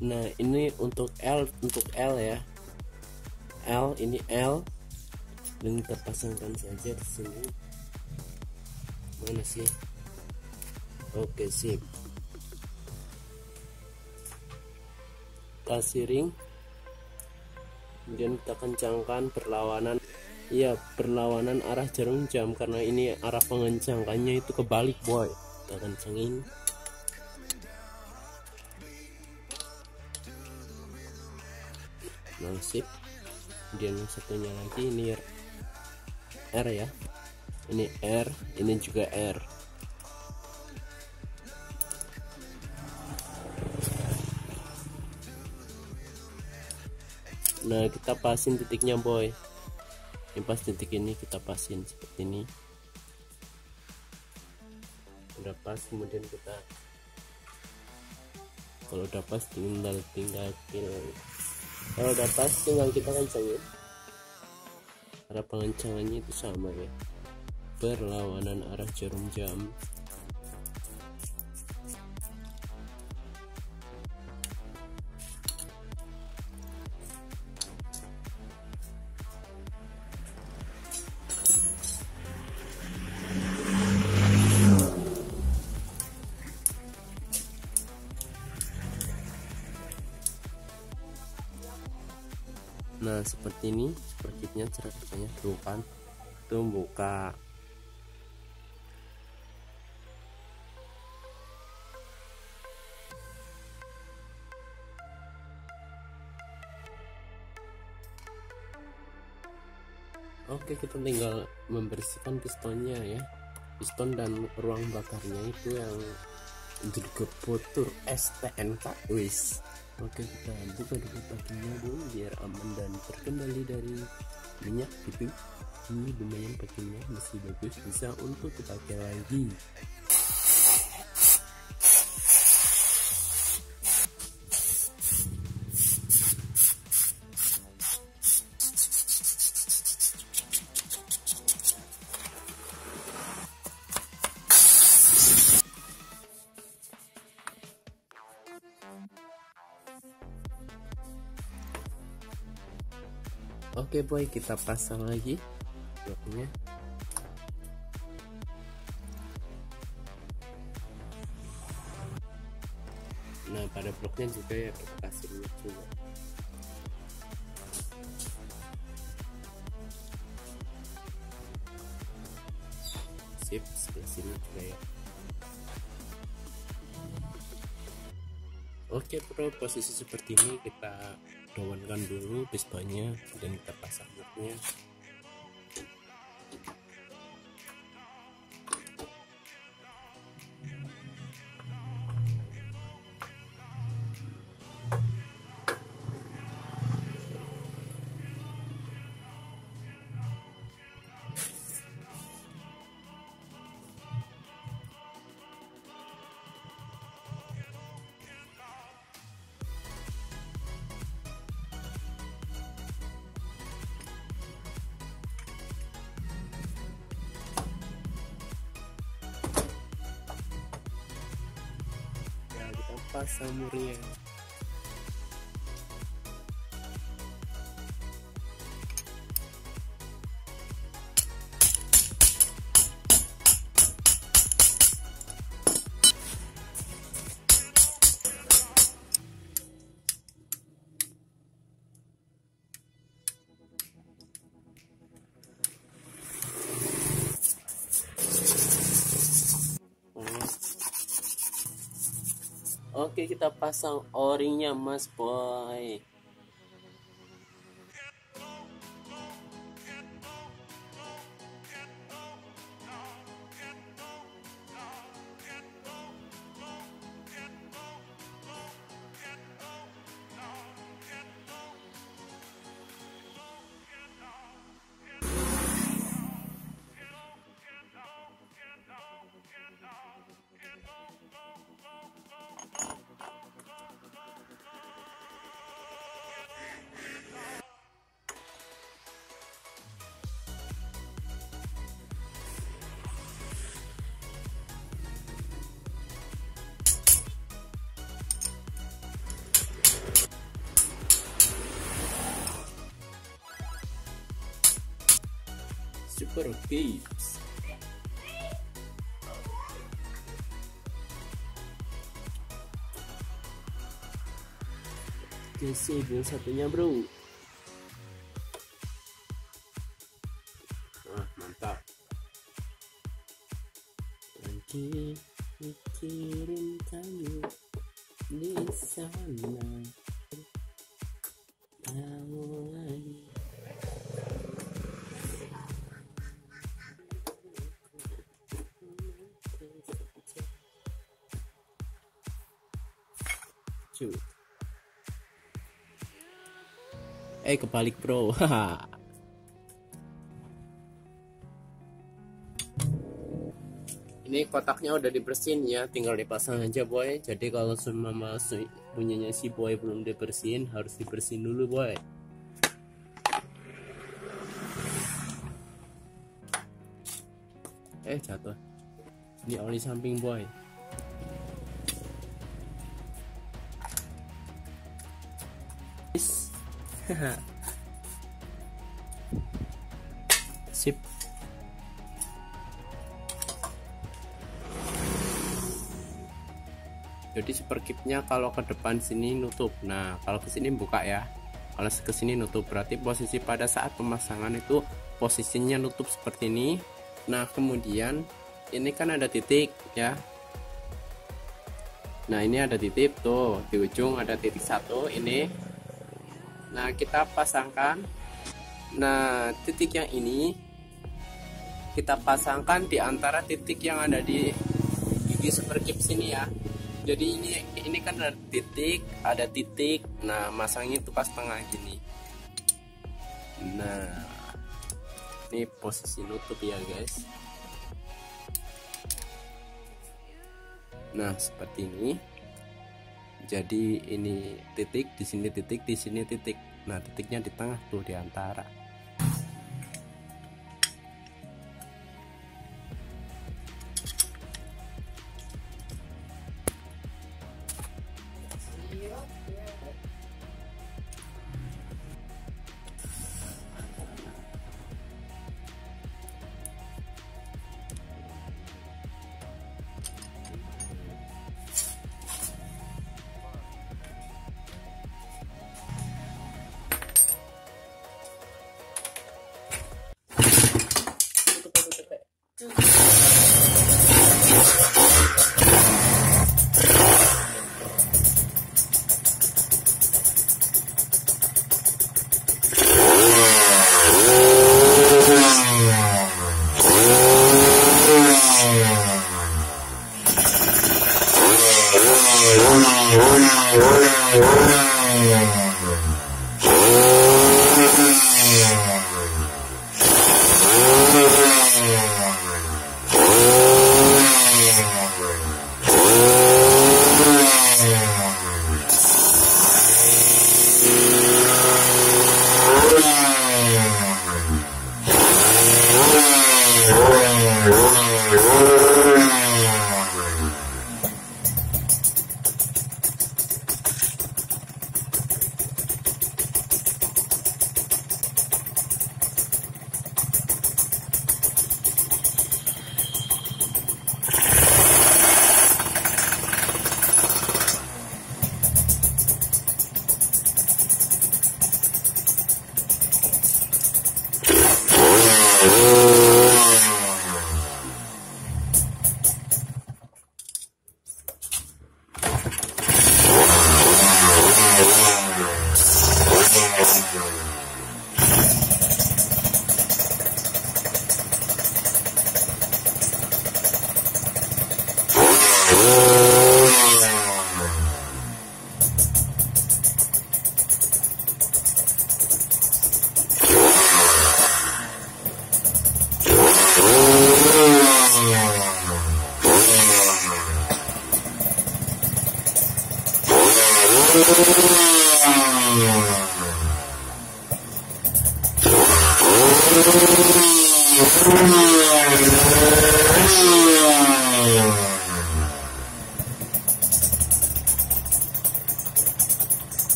Nah ini untuk L ya, ini L, dan kita pasangkan saja di sini. Mana sih? Oke, sip. Kasih ring, kemudian kita kencangkan berlawanan, ya berlawanan arah jarum jam, karena ini arah pengencangannya itu kebalik boy. Kita kencangin. Nah, sip. Kemudian yang satunya lagi ini R ya, ini R, ini juga R. Nah kita pasin titiknya boy, ini pas titik ini kita pasin seperti ini. Udah pas, kemudian kita kalau udah pas tinggal kalau udah pas tinggal kita kencangin. Arah pengencangannya itu sama ya, berlawanan arah jarum jam. Nah seperti ini sepertinya cara kerjanya tuh kan, tuh buka. Oke, kita tinggal membersihkan pistonnya ya, piston dan ruang bakarnya itu yang bergeputur STNK wis. Oke, kita buka dulu pakinya dulu biar aman dan terkendali dari minyak gitu. Ini lumayan pakinya masih bagus, bisa untuk dipakai lagi. Oke boy, kita pasang lagi bloknya. Nah pada bloknya juga ya kita kasih minyak juga. Sip, sebelah sini juga ya. Oke bro, posisi seperti ini kita daunkan dulu pistonnya dan kita pasang bloknya. Pasang murnya. Oke, kita pasang o-ringnya mas boy. Pro Tips. Oke sih, yang satunya bro. Mantap. Lagi mikirin kamu di sana. Kamu lagi. Kebalik bro. Ini kotaknya udah dibersihin ya, tinggal dipasang aja boy. Jadi kalau semua punyanya si boy belum dibersihin, harus dibersihin dulu boy. Jatuh. Ini oli samping boy. Sip. Jadi superkipnya kalau ke depan sini nutup. Nah, kalau ke sini buka ya. Kalau ke sini nutup, berarti posisi pada saat pemasangan itu posisinya nutup seperti ini. Nah, kemudian ini kan ada titik ya. Nah, ini ada titik tuh, di ujung ada titik satu ini. Nah, kita pasangkan. Nah, titik yang ini kita pasangkan di antara titik yang ada di gigi superkip sini ya. Jadi ini kan ada titik. Nah, masangnya itu pas tengah gini. Nah, ini posisi nutup ya guys. Nah, seperti ini. Jadi ini titik, di sini titik, di sini titik. Nah, titiknya di tengah tuh di antara.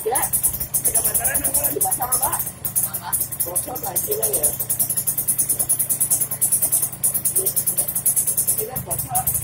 Ya, kebetulan aku lagi pasang Pak. Bocor lagi lah ya. Ini bocor.